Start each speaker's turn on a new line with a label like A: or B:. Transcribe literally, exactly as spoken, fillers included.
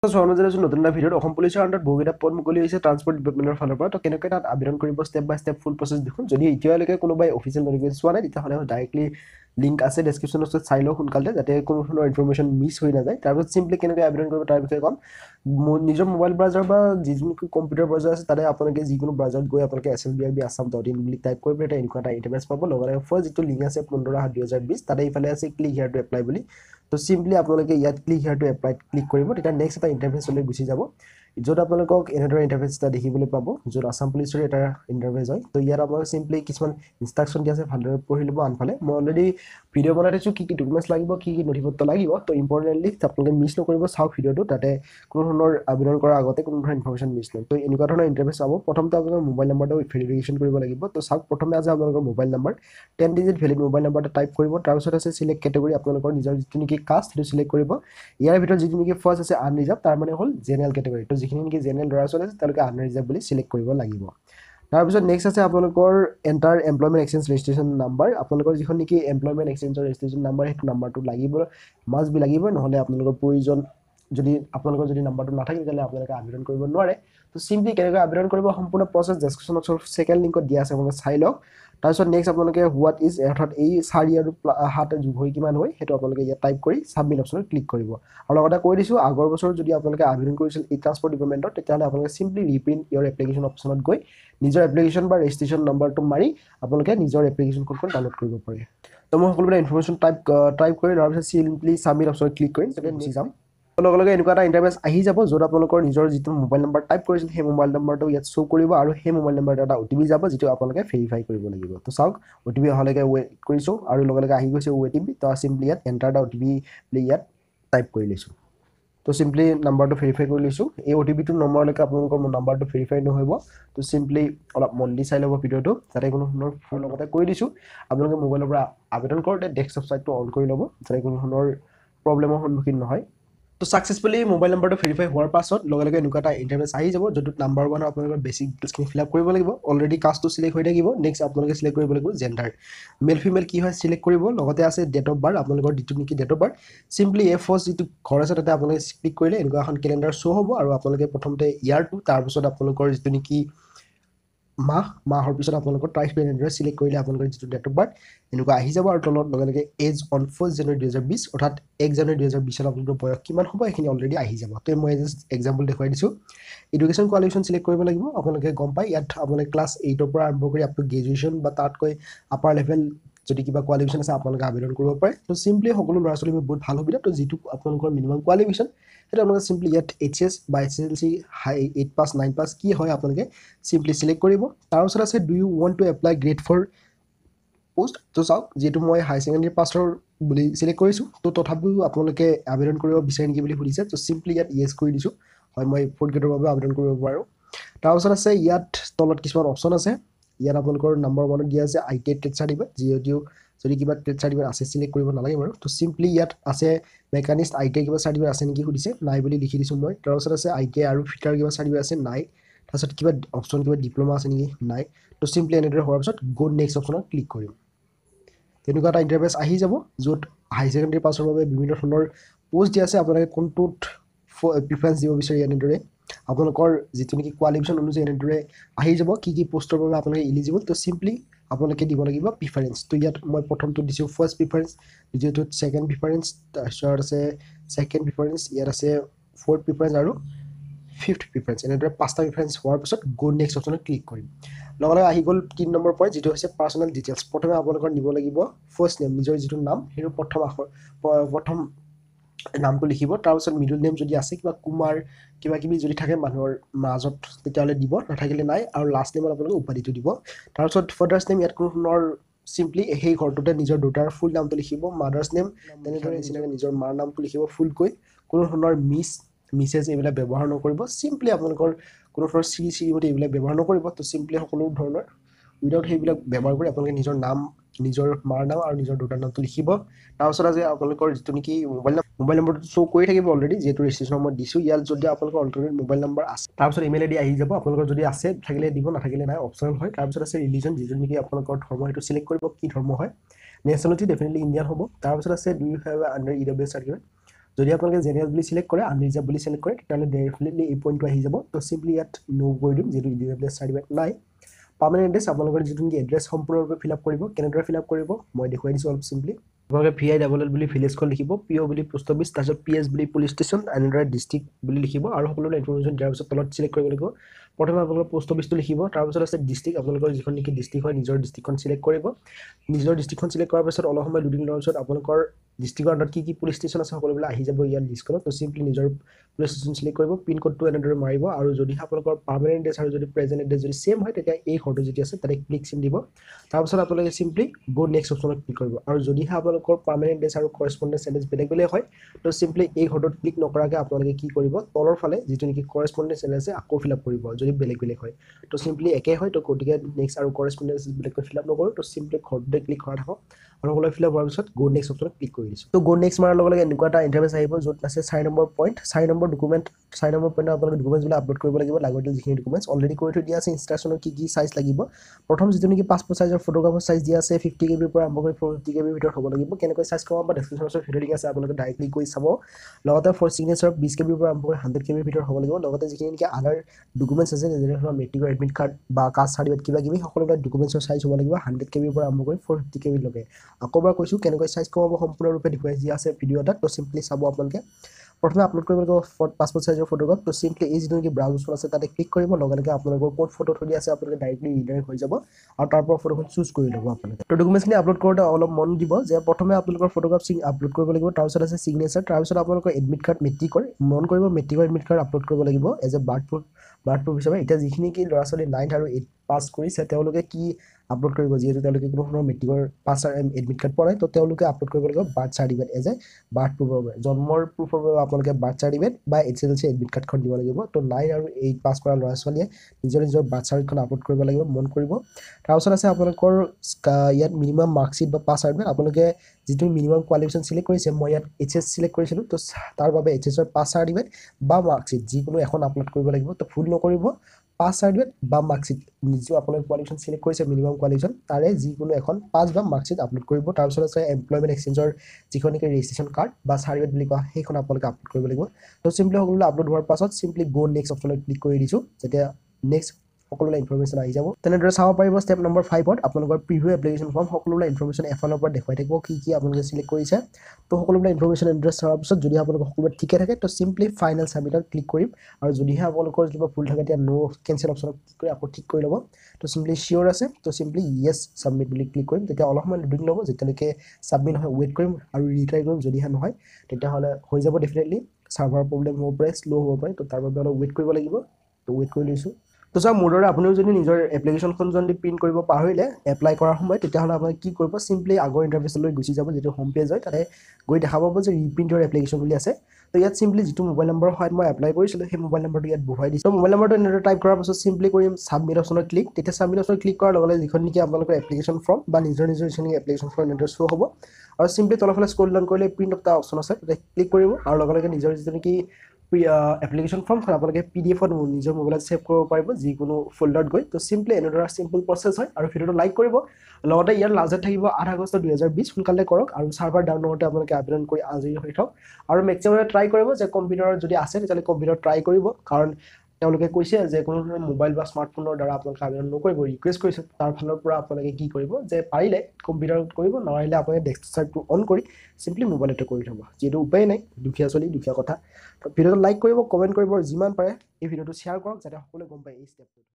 A: নতুন এটা ভিডিঅ'ত অসম পুলিচৰ আণ্ডাৰত বহুকেইটা পদ মুকলি হৈছে ট্ৰান্সপৰ্ট ডিপাৰ্টমেণ্টৰ ফালৰ পৰা তো কেনেকৈ তাত আবেদন কৰিব step by step full process দেখোন যদি এতিয়ালৈকে কোনোবাই অফিচিয়েল নটিফিকেশ্যন চোৱা নাই তেতিয়াহ'লে ডাইৰেক্টলি লিংক আছে ডেছক্ৰিপশ্যনত চাই লওক সোনকালে যাতে কোনো ধৰণৰ ইনফৰমেশ্যন মিছ হৈ নাযায় তাৰপিছত চিম্পলি কেনেকৈ আবেদন কৰিব তাৰ বিষয়ে ক'ম নিজৰ মোবাইল ব্ৰাউজাৰ বা যিকোনো কম্পিউটাৰ ব্ৰাউজাৰ আছে তাতে আপোনালোকে যিকোনো ব্ৰাউজাৰত গৈ আপোনালোকে S L B R B Assam dot in বুলি টাইপ কৰিব এটা এনেকুৱা এটা ইণ্টাৰফেচ পাব লগতে ফাৰ্ষ্ট যিটো লিংক আছে পোন্ধৰ সাত দুহেজাৰ বিছ তাতে ইফালে আছে ক্লিক হিয়াৰ টু এপ্লাই বুলি তো চিম্পলি আপোনালোকে ইয়াত ক্লিক হিয়াৰ টু এপ্লাইত ক্লিক কৰিব তেতিয়া নেক্সট এটা ইণ্টাৰফেচলৈ গুচি যাব য'ত আপোনালোকক এনেদৰে ইণ্টাৰফেচ এটা দেখিবলৈ পাব য'ত আছাম পুলিচৰ এটা ইণ্টাৰফেচ হয় তো ইয়াত আপোনালোকে চিম্পলি কিছুমান ইনষ্ট্ৰাকশ্যন দিয়া আছে ভালদৰে পঢ়ি ল'ব আনফালে মই অলৰেডি ভিডিঅ' বনাই থৈছোঁ কি কি ডকুমেণ্টছ লাগিব কি কি নথিপত্ৰ লাগিব তো ইম্পৰ্টেণ্টলি আপোনালোকে মিছ নকৰিব চাওক ভিডিঅ'টো তাতে কোনো ধৰণৰ আবেদন কৰাৰ আগতে কোনো ধৰণৰ ইনফৰমেশ্যন মিছ নহয় তো এনেকুৱা ধৰণৰ ইণ্টাৰফেচ চাব প্ৰথমতে আপোনালোকৰ মোবাইল নাম্বাৰটো ভেৰিফিকেশ্যন কৰিব লাগিব তো চাওক প্ৰথমে আছে আপোনালোকৰ mobile number ten digit valid mobile নাম্বাৰটো টাইপ কৰিব তাৰপিছত আছে চিলেক্ট কেটেগৰী আপোনালোকৰ নিজৰ যিটো নেকি কাষ্ট সেইটো চিলেক্ট কৰিব ইয়াৰ ভিতৰত যিটো নেকি ফাৰ্ষ্ট আছে আনৰিজাৰ্ভ তাৰ মানে হ'ল জেনেৰেল কেটেগৰী তো যিখিনি নেকি জেনেৰেল ল'ৰা ছোৱালী আছে তেওঁলোকে আনৰিজাৰ্ভ বুলি চিলেক্ট কৰিব লাগিব তাৰপিছত নেক্সট আছে আপোনালোকৰ enter employment exchange registration number আপোনালোকৰ যিখন নেকি এমপ্লয়মেণ্ট এক্সচেঞ্জৰ ৰেজিষ্ট্ৰেশ্যন নাম্বাৰ সেইটো নাম্বাৰটো লাগিব মাষ্ট বি লাগিব নহ'লে আপোনালোকৰ প্ৰয়োজন যদি আপোনালোকৰ যদি নাম্বাৰটো নাথাকে তেতিয়াহ'লে আপোনালোকে আবেদন কৰিব নোৱাৰে তো চিম্পলি কেনেকৈ আবেদন কৰিব সম্পূৰ্ণ প্ৰচেছ ডেছক্ৰিপশ্যনত ছেকেণ্ড লিংকত দিয়া আছে আপোনালোকে চাই লওক তাৰপিছত নেক্সট আপোনালোকে হোৱাট ইজ অৰ্থাৎ এই চাৰি আৰু সাত যোগ হৈ কিমান হয় সেইটো আপোনালোকে ইয়াত টাইপ কৰি ছাবমিট অপশ্যনত ক্লিক কৰিব আৰু লগতে কৈ দিছোঁ আগৰ বছৰ যদি আপোনালোকে আবেদন কৰিছিল ই ট্ৰান্সপৰ্ট ডিপাৰ্টমেণ্টত তেতিয়াহ'লে আপোনালোকে চিম্পলি ৰিপ্ৰিণ্ট ইয়ৰ এপ্লিকেশ্যন অপশ্যনত গৈ নিজৰ এপ্লিকেশ্যন বা ৰেজিষ্ট্ৰেশ্যন নম্বৰটো মাৰি আপোনালোকে নিজৰ এপ্লিকেশ্যনখন ডাউনলোড কৰিব পাৰে তো মই সকলোবিলাক ইনফৰমেশ্যন টাইপ টাইপ কৰি তাৰপিছত চিম্পলি ছাবমিট অপশ্যনত ক্লিক কৰিম তেতিয়া গুচি যাম লগে লগে এনেকুৱা এটা ইণ্টাৰফেচ আহি যাব য'ত আপোনালোকৰ নিজৰ যিটো মোবাইল নম্বৰ টাইপ কৰিছিল সেই মোবাইল নম্বৰটো ইয়াত শ্ব' কৰিব আৰু সেই মোবাইল নম্বৰটো এটা অ' টি পি যাব যিটো আপোনালোকে ভেৰিফাই কৰিব লাগিব তো চাওক অ' টি পি অহালৈকে ৱেইট কৰিছোঁ আৰু লগে লগে আহি গৈছে অ' টি পি তো চিম্পলি ইয়াত enter the O' T P বুলি ইয়াত টাইপ কৰি লৈছোঁ তো চিম্পলি নাম্বাৰটো ভেৰিফাই কৰি লৈছোঁ এই অ' টি পিটোৰ নম্বৰলৈকে আপোনালোকৰ নাম্বাৰটো ভেৰিফাই নহ'ব তো চিম্পলি অলপ মন দি চাই ল'ব ভিডিঅ'টো যাতে কোনো ধৰণৰ ফোন লগতে কৈ দিছোঁ আপোনালোকে মোবাইলৰ পৰা আবেদন কৰোঁতে ডেস্কটপ ছাইটটো অন কৰি ল'ব যাতে কোনো ধৰণৰ প্ৰব্লেমৰ সন্মুখীন নহয় তো ছাকচেছফুলি মোবাইল নম্বৰটো ভেৰিফাই হোৱাৰ পাছত লগে লগে এনেকুৱা এটা ইণ্টাৰফেচ আহি যাব য'ত নাম্বাৰ ওৱানৰ আপোনালোকৰ বেছিক ডিটেইলছখিনি ফিল আপ কৰিব লাগিব অলৰেডি কাষ্টটো চিলেক্ট হৈ থাকিব নেক্সট আপোনালোকে চিলেক্ট কৰিব লাগিব জেণ্ডাৰ মেল ফিমেল কি হয় চিলেক্ট কৰিব লগতে আছে ডেট অফ বাৰ্থ আপোনালোকৰ যিটো নেকি ডেট অফ বাৰ্থ চিম্পলি এ ফাৰ্ষ্ট যিটো ঘৰ আছে তাতে আপোনালোকে ক্লিক কৰিলে এনেকুৱা এখন কেলেণ্ডাৰ শ্ব' হ'ব আৰু আপোনালোকে প্ৰথমতে ইয়াৰটো তাৰপিছত আপোনালোকৰ যিটো নেকি মাহ মাহৰ পিছত আপোনালোকৰ তাৰিখ এনেদৰে চিলেক্ট কৰিলে আপোনালোকৰ যিটো ডেট অফ বাৰ্থ এনেকুৱা আহি যাব আৰু তলত লগে লগে এজ অন ফাৰ্ষ্ট জানুৱাৰী দুহেজাৰ বিছ অৰ্থাৎ এক জানুৱাৰী দুহেজাৰ বিছত আপোনালোকৰ বয়স কিমান হ'ব এইখিনি অলৰেডি আহি যাব তো মই জাষ্ট এক্সাম্পল দেখুৱাই দিছোঁ এডুকেশ্যন কোৱালিফিকেশ্যন চিলেক্ট কৰিব লাগিব আপোনালোকে গম পায় ইয়াত আপোনালোকে ক্লাছ এইটৰ পৰা আৰম্ভ কৰি আপ টু গ্ৰেজুৱেশ্যন বা তাতকৈ আপাৰ লেভেল যদি কিবা কোৱালিফিকেশ্যন আছে আপোনালোকে আবেদন কৰিব পাৰে তো চিম্পলি সকলো ল'ৰা ছোৱালী বহুত ভাল সুবিধা তো যিটো আপোনালোকৰ মিনিমাম কোৱালিফিকেশ্যন সেইটো আপোনালোকে চিম্পলি ইয়াত এইচ এছ বা H L C high eight pass nine pass কি হয় আপোনালোকে চিম্পলি চিলেক্ট কৰিব তাৰপিছত আছে do you want to apply grade for post তো চাওক যিহেতু মই হাই ছেকেণ্ডেৰী পাছৰ বুলি চিলেক্ট কৰিছোঁ তো তথাপিও আপোনালোকে আবেদন কৰিব বিচাৰে নেকি বুলি সুধিছে তো চিম্পলি ইয়াত য়েছ কৰি দিছোঁ হয় মই ফ'ৰ্থ গ্ৰেডৰ বাবে আবেদন কৰিব পাৰোঁ তাৰপিছত আছে ইয়াত তলত কিছুমান অপশ্যন আছে ইয়াত আপোনালোকৰ নাম্বাৰ ওৱানত দিয়া আছে I T I trade certificate যিহেতু যদি কিবা ট্ৰেড চাৰ্টিফিকেট আছে চিলেক্ট কৰিব নালাগে বাৰু তো চিম্পলি ইয়াত আছে মেকানিষ্ট আই টি আই কিবা চাৰ্টিফিকেট আছে নেকি সুধিছে নাই বুলি লিখি দিছোঁ মই তাৰপিছত আছে আই টি আই আৰু ফিটাৰ কিবা চাৰ্টিফিকেট আছে নাই তাৰপিছত কিবা অপশ্যন কিবা ডিপ্ল'মা আছে নেকি নাই তো চিম্পলি এনেদৰে হোৱাৰ পিছত গো নেক্সট অপশ্যনত ক্লিক কৰিম তেনেকুৱা এটা ইণ্টাৰফেচ আহি যাব য'ত হাই ছেকেণ্ডেৰী পাছৰ বাবে বিভিন্ন ধৰণৰ পোষ্ট দিয়া আছে আপোনালোকে কোনটোত প্ৰিফাৰেঞ্চ দিব বিচাৰে এনেদৰে আপোনালোকৰ যিটো নেকি কোৱালিফিকেশ্যন অনুযায়ী এনেদৰে আহি যাব কি কি পোষ্টৰ বাবে আপোনালোকে ইলিজিবল তো চিম্পলি আপোনালোকে দিব লাগিব প্ৰিফাৰেঞ্চ তো ইয়াত মই প্ৰথমটো দিছোঁ ফাৰ্ষ্ট প্ৰিফাৰেঞ্চ দ্বিতীয়টোত ছেকেণ্ড প্ৰিফাৰেঞ্চ তাৰপিছত আছে ছেকেণ্ড প্ৰিফাৰেঞ্চ ইয়াত আছে ফ'ৰ্থ প্ৰিফাৰেঞ্চ আৰু ফিফ্থ প্ৰিফাৰেঞ্চ এনেদৰে পাঁচটা প্ৰিফাৰেঞ্চ হোৱাৰ পিছত গো নেক্সট অপশ্যনত ক্লিক কৰিম লগে লগে আহি গ'ল তিনি নম্বৰ পইণ্ট যিটো হৈছে পাৰ্চনেল ডিটেইলছ প্ৰথমে আপোনালোকৰ নিব লাগিব ফাৰ্ষ্ট নেম নিজৰ যিটো নাম সেইটো প্ৰথম আখৰ প্ৰথম নামটো লিখিব তাৰপিছত মিডল নেম যদি আছে কিবা কুমাৰ কিবা কিবি যদি থাকে মানুহৰ মাজত তেতিয়াহ'লে দিব নাথাকিলে নাই আৰু লাষ্ট নেমত আপোনালোকে উপাধিটো দিব তাৰপিছত ফাদাৰ্ছ নেম ইয়াত কোনো ধৰণৰ চিম্পলি সেই ঘৰটোতে নিজৰ দেউতাৰ ফুল নামটো লিখিব মাদাৰ্ছ নেম তেনেদৰে নিচিনাকৈ নিজৰ মাৰ নামটো লিখিব ফুলকৈ কোনো ধৰণৰ মিছ মিছেজ এইবিলাক ব্যৱহাৰ নকৰিব চিম্পলি আপোনালোকৰ কোনো ধৰণৰ শ্ৰী শ্ৰীমতী এইবিলাক ব্যৱহাৰ নকৰিব তো চিম্পলি সকলো ধৰণৰ উইদাউট সেইবিলাক ব্যৱহাৰ কৰি আপোনালোকে নিজৰ নাম নিজৰ মাৰ নাম আৰু নিজৰ দেউতাৰ নামটো লিখিব তাৰপিছত আজি আপোনালোকৰ যিটো নেকি মোবাইল মোবাইল নম্বৰটো শ্ব' কৰি থাকিব অলৰেডি যিহেতু ৰেজিষ্ট্ৰেশ্যন মই দিছোঁ ইয়াত যদি আপোনালোকৰ অলৰেডি মোবাইল নম্বৰ আছে তাৰপিছত ইমেইল আই ডি আহি যাব আপোনালোকৰ যদি আছে থাকিলে দিব নাথাকিলে নাই অপশ্যনেল হয় তাৰপিছত আছে ৰিলিজন যিটো নেকি আপোনালোকৰ ধৰ্ম সেইটো চিলেক্ট কৰিব কি ধৰ্ম হয় নেশ্যনেলিটি ডেফিনেটলি ইণ্ডিয়ান হ'ব তাৰপিছত আছে do you have under E W S certificate যদি আপোনালোকে জেনেৰেল বুলি সিলেক্ট কৰে আনৰিজাৰ্ভ বুলি সিলেক্ট কৰে তেতিয়াহ'লে ডেফিনেটলি এই পইণ্টটো আহি যাব তো সিম্পলি ইয়াত নো কৰি দিম যিটো ইডিডাব্লিউএছ চাৰ্টিফিকেট নাই পাৰ্মানেণ্ট এড্ৰেছ আপোনালোকৰ যিটো নেকি এড্ৰেছ সম্পূৰ্ণৰূপে ফিল আপ কৰিব কেনেদৰে ফিল আপ কৰিব মই দেখুৱাই দিছোঁ অলপ চিম্পলি আপোনালোকে ভি আই ডাবল এল বুলি ভিলেজ কড লিখিব পি অ' বুলি পোষ্ট অফিচ তাৰপিছত পি এছ বুলি পুলিচ ষ্টেচন এনেদৰে ডিষ্ট্ৰিক্ট বুলি লিখিব আৰু সকলোৰে ইনফৰমেশ্যন দিয়াৰ পিছত তলত চিলেক্ট কৰিব লাগিব প্ৰথমে আপোনালোকৰ পোষ্ট অফিচটো লিখিব তাৰপিছত আছে ডিষ্ট্ৰিক্ট আপোনালোকৰ যিখন নেকি ডিষ্ট্ৰিক্ট হয় নিজৰ ডিষ্ট্ৰিক্টখন চিলেক্ট কৰিব নিজৰ ডিষ্ট্ৰিক্টখন চিলেক্ট কৰাৰ পিছত অলপ সময় দুদিনৰ পিছত আপোনালোকৰ ডিষ্ট্ৰিক্টৰ আণ্ডাৰত কি কি পুলিচ ষ্টেচন আছে সকলোবিলাক আহি যাব ইয়াৰ লিষ্টখনত তো চিম্পলি নিজৰ পুলিচ ষ্টেচন চিলেক্ট কৰিব পিন কোডটো এনেদৰে মাৰিব আৰু যদি আপোনালোকৰ পাৰ্মানেণ্ট এড্ৰেছ আৰু যদি প্ৰেজেণ্ট এড্ৰেছ যদি ছেম হয় তেতিয়া এই ঘৰটো যদি আছে তাতে ক্লিক চিন দিব তাৰপিছত আপোনালোকে চিম্পলি গো নেক্সট অপশ্যনত ক্লিক কৰিব আৰু যদিহে আপোনালোকৰ পাৰ্মানেণ্ট এড্ৰেছ আৰু কৰস্পণ্ডেঞ্চ এড্ৰেছ বেলেগ বেলেগ হয় তো চিম্পলি এই ঘৰটোত ক্লিক নকৰাকৈ আপোনালোকে কি কৰিব তলৰ ফালে যিটো নেকি কৰস্পণ্ডেঞ্চ এড্ৰেছ আছে আকৌ ফিল আপ কৰিব যদি বেলেগ বেলেগ হয় তো চিম্পলি একে হয় তো গতিকে নেক্সট আৰু কৰস্পণ্ডেঞ্চ বেলেগকৈ ফিল আপ নকৰোঁ তো চিম্পলি ঘৰটোতে ক্লিক কৰা থাকক আৰু সকলোৱে ফিল আপ হোৱাৰ পিছত গো নেক্সট অপশ্যনত ক্লিক কৰি দিছোঁ তো গো নেক্সট মাৰাৰ লগে লগে এনেকুৱা এটা ইণ্টাৰফেচ আহিব য'ত আছে চাৰি নম্বৰ পইণ্ট চাৰি নম্বৰ ডকুমেণ্ট চাৰি নম্বৰ পইণ্টত আপোনালোকে ডকুমেণ্টছবিলাক আপলোড কৰিব লাগিব লাগতিয়াল যিখিনি ডকুমেণ্টছ অলৰেডি কৰি থৈ দিয়া আছে ইনষ্ট্ৰাকশ্যনৰ কি কি চাইজ লাগিব প্ৰথম যিটো নেকি পাছপৰ্ট চাইজৰ ফটোগ্ৰাফৰ চাইজ দিয়া আছে ফিফটি কেবিৰ পৰা আৰম্ভ কৰি ফ'ৰ ফিফটি কেবিৰ ভিতৰত হ'ব লাগিব কেনেকৈ চাইজ কৰাম বা ডেছক্ৰিপশ্যনৰ ভিডিঅ' লিংক আছে আপোনালোকে ডাইৰেক্টলি গৈ চাব লগতে ফৰ চিগনেচাৰ বিছ কেবিৰ পৰা আৰম্ভ কৰি হাণ্ড্ৰেড কেবিৰ ভিতৰত হ'ব লাগিব লগতে যিখিনি নেকি আদাৰ ডকুমেণ্টছ আছে যেনে ধৰণৰ মেট্ৰিকৰ এডমিট কাৰ্ড বা কাষ্ট চাৰ্টিফিকেট কিবা কিবি সকলোবিলাক ডকুমেণ্টছৰ চাইজ হ'ব লাগিব হাণ্ড্ৰেড কেবিৰ পৰা আৰম্ভ কৰি ফ'ৰ ফিফটি কেবিলৈকে আকৌ এবাৰ কৈছোঁ কেনেকৈ চাইজ কৰাব সম্পূৰ্ণৰূপে দেখুৱাই দিয়া আছে ভিডিঅ' এটাত তো চিম্পলি চাব আপোনালোকে প্ৰথমে আপলোড কৰিব লাগিব পাছপৰ্ট চাইজৰ ফটোগ্ৰাফ তো চিম্পলি এই যিটো নেকি ব্ৰাউজ আছে তাতে ক্লিক কৰিব লগে লগে আপোনালোকৰ ক'ত ফটো থৈ দিয়া আছে আপোনালোকে ডাইৰেক্টলি ৰিডাইৰেক্ট হৈ যাব আৰু তাৰ পৰা ফটোখন চুজ কৰি ল'ব আপোনালোকে তো ডকুমেণ্টছখিনি আপলোড কৰোঁতে অলপ মন দিব যে প্ৰথমে আপোনালোকৰ ফটোগ্ৰাফ চিং আপলোড কৰিব লাগিব তাৰপিছত আছে চিগনেচাৰ তাৰপিছত আপোনালোকৰ এডমিট কাৰ্ড মেট্ৰিকৰ মন কৰিব মেট্ৰিকৰ এডমিট কাৰ্ড আপলোড কৰিব লাগিব as a birth proof birth proof হিচাপে এতিয়া যিখিনি কি ল'ৰা ছোৱালী নাইন্থ আৰু এইট পাছ কৰিছে তেওঁলোকে কি আপলোড কৰিব যিহেতু তেওঁলোকে কোনো ধৰণৰ মেট্ৰিকৰ পাছ এডমিট কাৰ্ড পোৱা নাই তো তেওঁলোকে আপলোড কৰিব লাগিব birth certificate as a birth প্ৰুফৰ বাবে জন্মৰ প্ৰুফৰ বাবে আপোনালোকে বাৰ্থ চাৰ্টিফিকেট বা H S L C admit কাৰ্ডখন দিব লাগিব তো নাইন আৰু এইট পাছ কৰা ল'ৰা ছোৱালীয়ে নিজৰ নিজৰ বাৰ্থ চাৰ্টিফিকেটখন আপলোড কৰিব লাগিব মন কৰিব তাৰপিছত আছে আপোনালোকৰ ইয়াত মিনিমাম মাৰ্কশ্বিট বা পাছ চাৰ্টিফিকেট আপোনালোকে যিটো মিনিমাম কোৱালিফিকেশ্যন চিলেক্ট কৰিছে মই ইয়াত এইচ এছ চিলেক্ট কৰিছিলোঁ তো তাৰ বাবে এইচ এছৰ পাছ চাৰ্টিফিকেট বা মাৰ্কশ্বিট যিকোনো এখন আপলোড কৰিব লাগিব তো ভুল নকৰিব পাছ চাৰ্টিফিকেট বা মাৰ্কশ্বিট যিটো আপোনালোকে কোৱালিফিকেশ্যন চিলেক্ট কৰিছে মিনিমাম কোৱালিফিকেশ্যন তাৰে যিকোনো এখন পাছ বা মাৰ্কশ্বিট আপলোড কৰিব তাৰপিছত আছে এমপ্লয়মেণ্ট এক্সচেঞ্জৰ যিখন নেকি ৰেজিষ্ট্ৰেশ্যন কাৰ্ড বা চাৰ্টিফিকেট বুলি কোৱা সেইখন আপোনালোকে আপলোড কৰিব লাগিব তো চিম্পলি সকলোবিলাক আপলোড হোৱাৰ পাছত চিম্পলি গো নেক্সট অপশ্যনত ক্লিক কৰি দিছোঁ যেতিয়া নেক্সট সকলোবিলাক ইনফৰমেশ্যন আহি যাব তেনেদৰে চাব পাৰিব ষ্টেপ নম্বৰ ফাইভত আপোনালোকৰ প্ৰিভিউ এপ্লিকেশ্যন ফৰ্ম সকলোবিলাক ইনফৰমেশ্যন এফালৰ পৰা দেখুৱাই থাকিব কি কি আপোনালোকে চিলেক্ট কৰিছে তো সকলোবিলাক ইনফৰমেশ্যন এড্ৰেছ চোৱাৰ পিছত যদি আপোনালোকৰ সকলোবিলাক ঠিকে থাকে তো চিম্পলি ফাইনেল ছাবমিটত ক্লিক কৰিম আৰু যদিহে আপোনালোকৰ কিবা ভুল থাকে তেতিয়া ন' কেঞ্চেল অপশ্যনত ক্লিক কৰি আকৌ ঠিক কৰি ল'ব তো চিম্পলি চিয়'ৰ আছে তো চিম্পলি য়েছ ছাবমিট বুলি ক্লিক কৰিম তেতিয়া অলপ সময় দুদিন ল'ব যেতিয়ালৈকে ছাবমিট হয় ৱেইট কৰিম আৰু ৰিট্ৰাই কৰিম যদিহে নহয় তেতিয়াহ'লে হৈ যাব ডেফিনেটলি ছাৰ্ভাৰ প্ৰব্লেম হ'ব পাৰে শ্ল' হ'ব পাৰে তো তাৰ বাবে অলপ ৱেইট কৰিব লাগিব তো ৱেইট কৰি লৈছোঁ তো ছাৰ মোৰ দৰে আপুনিও যদি নিজৰ এপ্লিকেশ্যনখন যদি প্ৰিণ্ট কৰিব পাহৰিলে এপ্লাই কৰাৰ সময়ত তেতিয়াহ'লে আপুনি কি কৰিব চিম্পলি আগৰ ইণ্টাৰফেচলৈ গুচি যাব যিটো হোম পেজ হয় তাতে গৈ দেখা পাব যে ৰিপ্ৰিণ্ট ইয়ৰ এপ্লিকেশ্যন বুলি আছে তো ইয়াত চিম্পলি যিটো মোবাইল নম্বৰৰ সহায়ত মই এপ্লাই কৰিছিলোঁ সেই মোবাইল নম্বৰটো ইয়াত বহুৱাই দিছোঁ তো মোবাইল নম্বৰটো এনেদৰে টাইপ কৰাৰ পাছত চিম্পলি কৰিম ছাবমিট অপশ্যনত ক্লিক তেতিয়া ছাবমিট অপশ্যনত ক্লিক কৰাৰ লগে লগে যিখন নেকি আপোনালোকৰ এপ্লিকেশ্যন ফৰ্ম বা নিজৰ নিজৰ যিখন নেকি এপ্লিকেশ্যন ফৰ্ম এনেদৰে শ্ব' হ'ব আৰু চিম্পলি তলফালে স্ক্ৰল ডাউন কৰিলে প্ৰিণ্ট অফ এটা অপশ্যন আছে তাতে ক্লিক কৰিব আৰু লগে লগে নিজৰ যিটো নেকি এপ্লিকেশ্যন ফৰ্মখন আপোনালোকে পি ডি এফত নিজৰ মোবাইলত ছেভ কৰিব পাৰিব যিকোনো ফল্ডাৰত গৈ তো চিম্পলি এনেদৰে চিম্পল প্ৰচেছ হয় আৰু ভিডিঅ'টো লাইক কৰিব লগতে ইয়াৰ লাজত থাকিব আঠ আগষ্ট দুহেজাৰ বিছ সোনকালে কৰক আৰু ছাৰ্ভাৰ ডাউন নহওঁতে আপোনালোকে আবেদন কৰি আজৰি হৈ থাকক আৰু মেক্সিমাম ট্ৰাই কৰিব যে কম্পিউটাৰত যদি আছে তেতিয়াহ'লে কম্পিউটাৰত ট্ৰাই কৰিব কাৰণ তেওঁলোকে কৈছে যে কোনো ধৰণৰ মোবাইল বা স্মাৰ্টফোনৰ দ্বাৰা আপোনালোকে আবেদন নকৰিব ৰিকুৱেষ্ট কৰিছে তাৰ ফালৰ পৰা আপোনালোকে কি কৰিব যে পাৰিলে কম্পিউটাৰত কৰিব নোৱাৰিলে আপোনালোকে ডেস্কটপটো অন কৰি চিম্পলি মোবাইলতে কৰি থ'ব যিহেতু উপায় নাই দুখীয়া চলি দুখীয়া কথা তো ভিডিঅ'টো লাইক কৰিব কমেণ্ট কৰিব যিমান পাৰে এই ভিডিঅ'টো শ্বেয়াৰ কৰক যাতে সকলোৱে গম পায় এই ষ্টেপটো